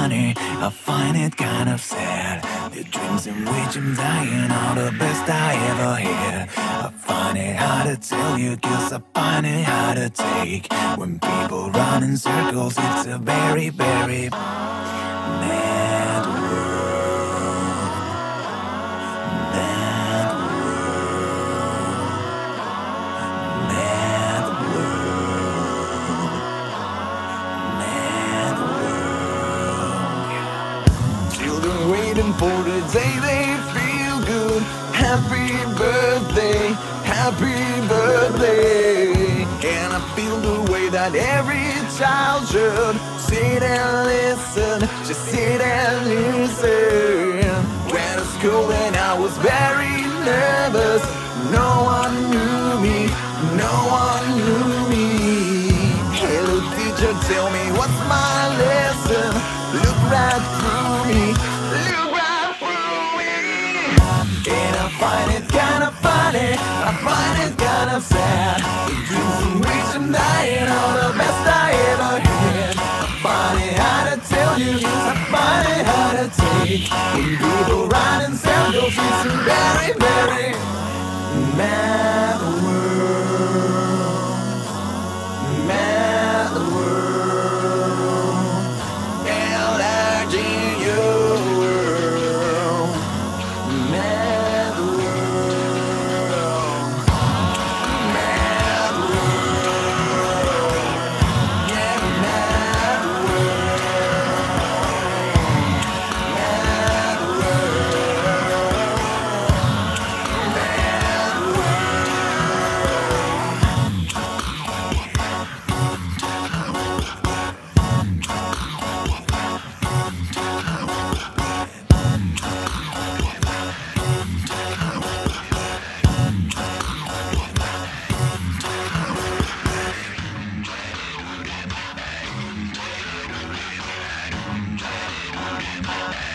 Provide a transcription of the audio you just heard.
funny, I find it kind of sad. The dreams in which I'm dying are the best I ever had. I find it hard to tell you, cause I find it hard to take. When people run in circles, it's a very, very mad world. Mad world. Mad world. Mad world. Children waiting for the day they feel good. Happy birthday, happy birthday. And I feel the way that every child should sit and listen, just sit and listen. Went to school and I was very nervous. No one knew me, no one knew me. Hello teacher, tell me what's my lesson. Look right through me, look right through me. And I find it kinda funny, I find it kinda sad. The dreams in which I'm dying are the best I ever had. I find it hard to tell you, I find it hard to take. When people run in circles, it's a very, very mad world. Mad world. L-I-G-U world. Mad world. Mad world. Yeah, mad world. Mad world. Mad world.